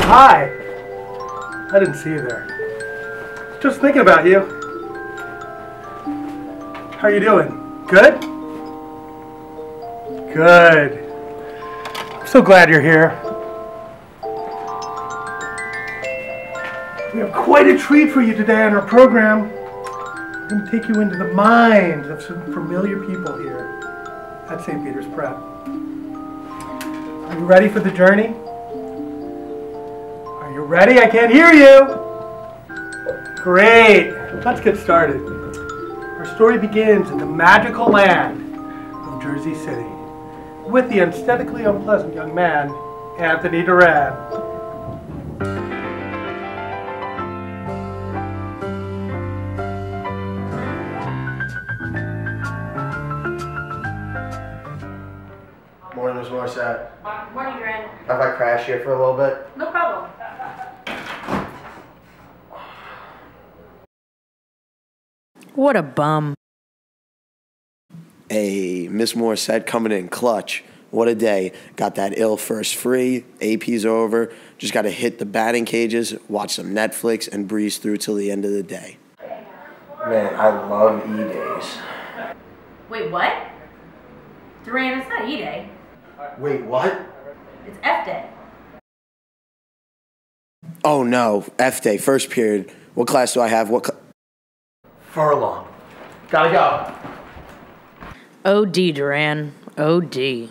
Hi. I didn't see you there. Just thinking about you. How are you doing? Good? Good. I'm so glad you're here. We have quite a treat for you today on our program. We're going to take you into the minds of some familiar people here at St. Peter's Prep. Are you ready for the journey? Are you ready? I can't hear you. Great. Let's get started. Our story begins in the magical land of Jersey City with the aesthetically unpleasant young man, Anthony Duran. Morning, Ms. Morissette. Morning, Duran. Have I crashed here for a little bit? No problem. What a bum. Hey, Miss Morissette coming in clutch. What a day. Got that ill first free, AP's over, just got to hit the batting cages, watch some Netflix, and breeze through till the end of the day. Man, I love E-days. Wait, what? Duran, it's not E-Day. Wait, what? It's F-Day. Oh no, F day, first period. What class do I have? Furlong. Gotta go. OD, Duran. OD.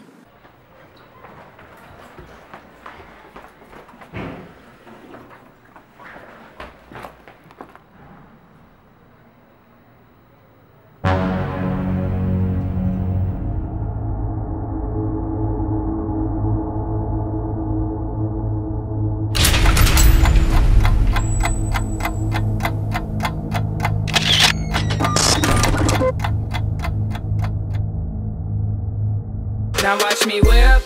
Now watch me whip.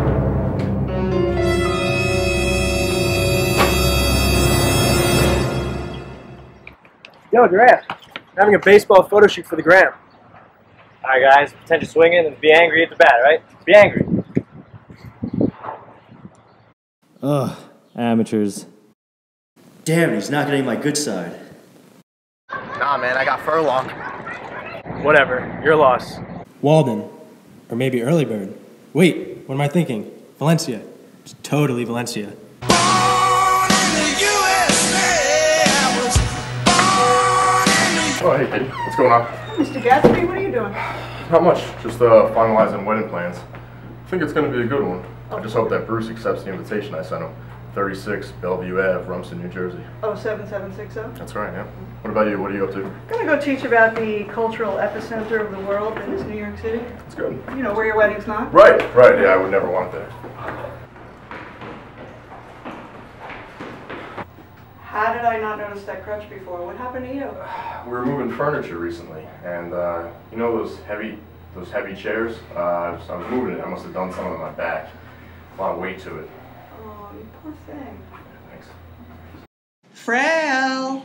Yo, Duran, having a baseball photo shoot for the gram. Alright guys, pretend you're swinging and be angry at the bat, right? Be angry. Ugh, amateurs. Damn, he's not getting my good side. Nah, man, I got Furlong. Whatever, your loss. Walden. Or maybe early bird. Wait, what am I thinking? Valencia. It's totally Valencia. Oh, hey, kid. What's going on? Mr. Gatsby, what are you doing? Not much. Just finalizing wedding plans. I think it's going to be a good one. I just hope that Bruce accepts the invitation I sent him. 36 Bellevue Ave, Rumson, New Jersey. Oh, 7760? That's right, yeah. What about you? What are you up to? I'm going to go teach about the cultural epicenter of the world that is New York City. That's good. You know, where your wedding's not? Right, yeah, I would never want that. How did I not notice that crutch before? What happened to you? We were moving furniture recently, and you know those heavy chairs? I was moving it. I must have done something on my back. A lot of weight to it. Oh, you poor thing. Thanks. Frail.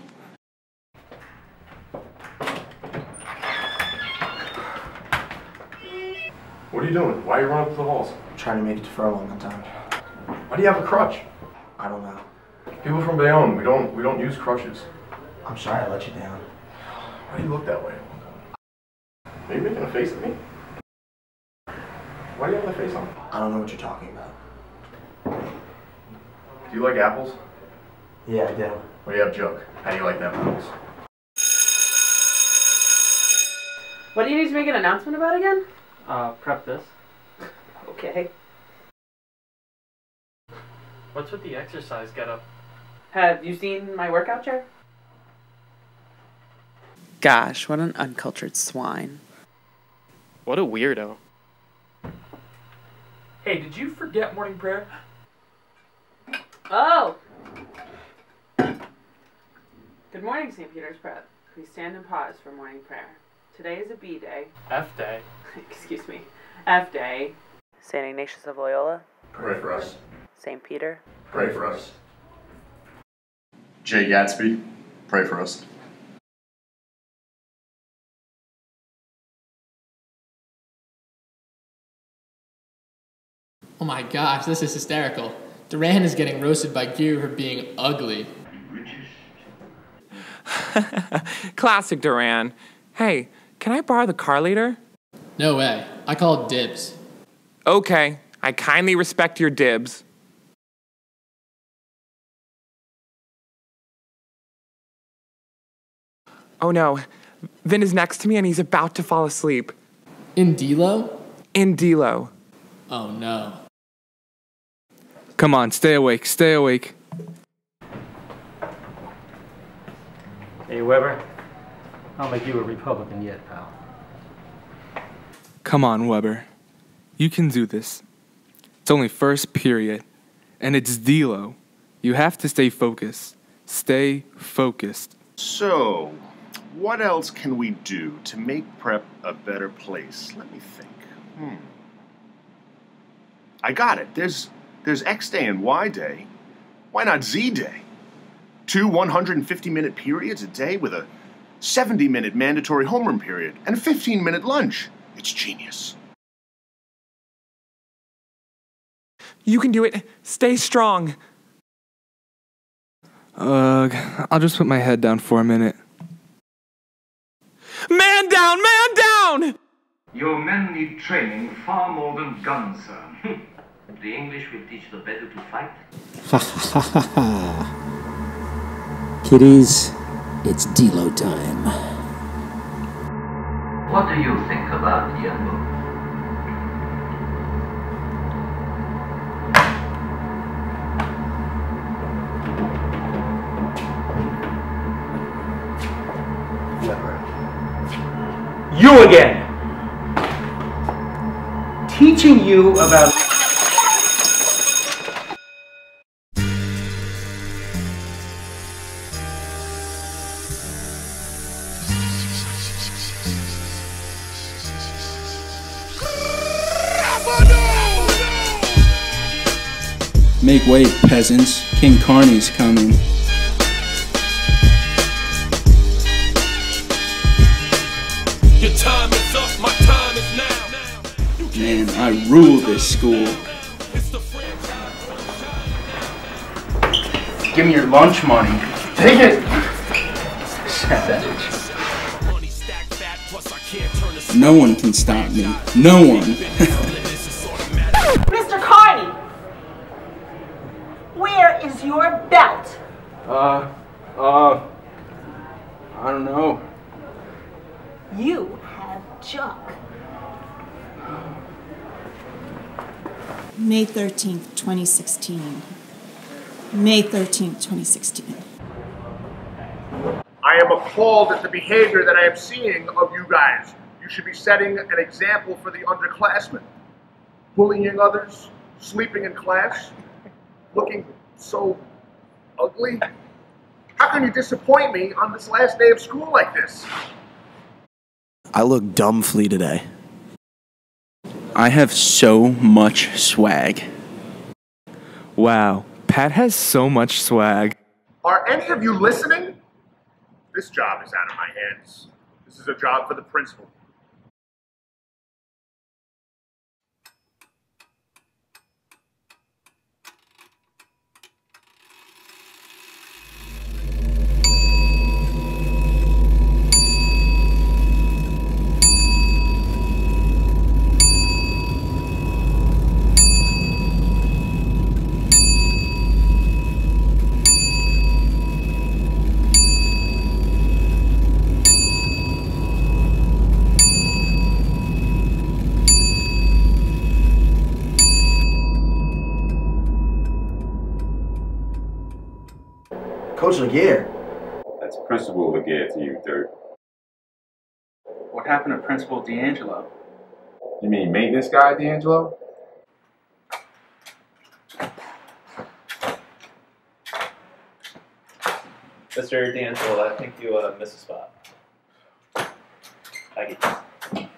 What are you doing? Why are you running up to the halls? I'm trying to make it to Furlong on time. Why do you have a crutch? I don't know. People from Bayonne, we don't use crutches. I'm sorry I let you down. Why do you look that way? Are you making a face at me? Why do you have the face on? I don't know what you're talking about. Do you like apples? Yeah, I do. Well, you have Jug. How do you like them apples? What do you need to make an announcement about again? Prep this. Okay. What's with the exercise getup? Have you seen my workout chair? Gosh, what an uncultured swine. What a weirdo. Hey, did you forget morning prayer? Oh! Good morning, St. Peter's Prep. Please stand and pause for morning prayer. Today is a B day. F day. Excuse me. F day. St. Ignatius of Loyola. Pray for us. St. Peter. Pray for us. Jay Gatsby, pray for us. Oh my gosh, this is hysterical. Duran is getting roasted by Gear for being ugly. Classic Duran. Hey, can I borrow the car later? No way. I called dibs. Okay, I kindly respect your dibs. Oh no, Vin is next to me and he's about to fall asleep. In D-Lo? In D-Lo. Oh no. Come on, stay awake, stay awake. Hey, Weber. I'll make you a Republican yet, pal. Come on, Weber. You can do this. It's only first period, and it's D-Lo. You have to stay focused. Stay focused. So, what else can we do to make prep a better place? Let me think. I got it. There's X Day and Y Day. Why not Z Day? 2 150-minute periods a day with a 70-minute mandatory homeroom period and a 15-minute lunch. It's genius. You can do it. Stay strong. I'll just put my head down for a minute. Man down! Man down! Your men need training far more than guns, sir. The English will teach the better to fight. Ha ha ha ha. Kiddies, it's D-Lo time. What do you think about Yellow? You again! Teaching you about... Make way, peasants. King Carney's coming. Your time is up, my time is now. Man, I rule this school. Give me your lunch money. Take it! Savage. No one can stop me. No one. Mr. Carney! Where is your belt? I don't know. You have junk. May 13th, 2016. May 13th, 2016. I am appalled at the behavior that I am seeing of you guys. You should be setting an example for the underclassmen. Bullying others, sleeping in class, looking so ugly. How can you disappoint me on this last day of school like this? I look dumb flea today. I have so much swag. Wow, Pat has so much swag. Are any of you listening? This job is out of my hands. This is a job for the principal. Coach Laguerre. That's Principal Laguerre to you, Dirt. What happened to Principal D'Angelo? You mean maintenance guy, D'Angelo? Mr. D'Angelo, I think you missed a spot. Thank you.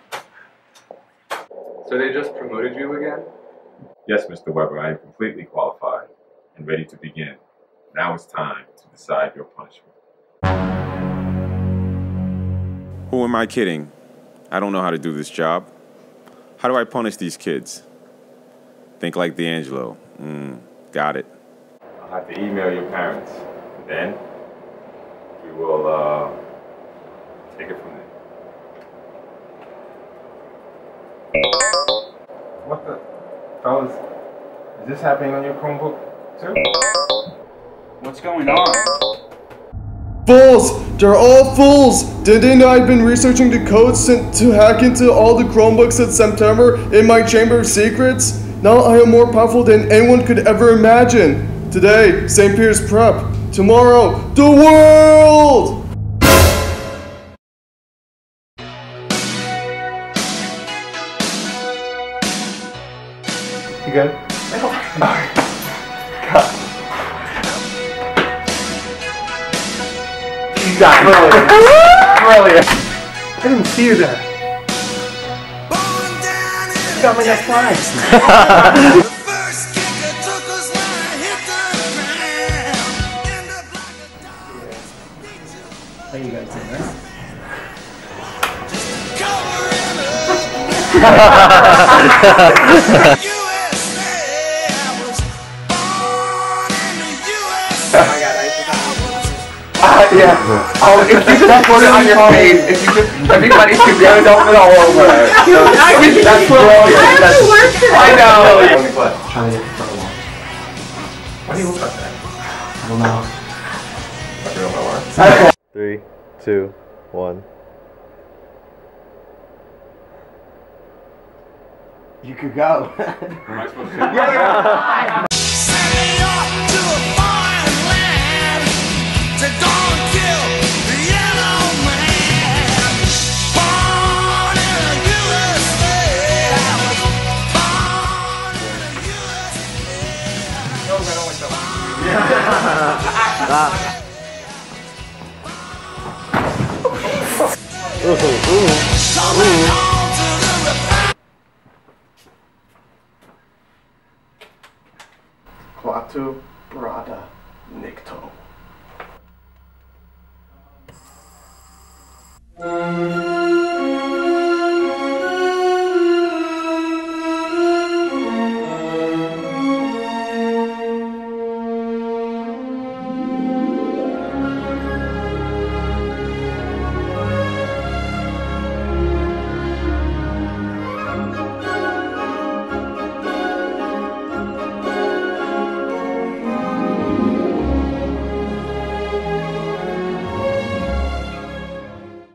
So they just promoted you again? Yes, Mr. Weber, I am completely qualified and ready to begin. Now it's time to decide your punishment. Who am I kidding? I don't know how to do this job. How do I punish these kids? Think like D'Angelo. Got it. I'll have to email your parents. Then we will take it from there. What the? Fellas, is this happening on your Chromebook too? What's going on? Fools! They're all fools! Didn't they know I've been researching the codes to hack into all the Chromebooks since September in my Chamber of Secrets? Now I am more powerful than anyone could ever imagine. Today, St. Peter's Prep. Tomorrow, the world! You good? God. You got brilliant. Brilliant. I didn't see you there. You got my next line. How you guys doing, right? Yeah. Oh, if you just put it on your face, if you just, everybody should go dump it all over. That's brilliant. I know. Trying to get the front wall. Why do you look like that? I don't know. Okay. 3, 2, 1. You could go. Am I supposed to? Yeah. Quatu Brada Nikto.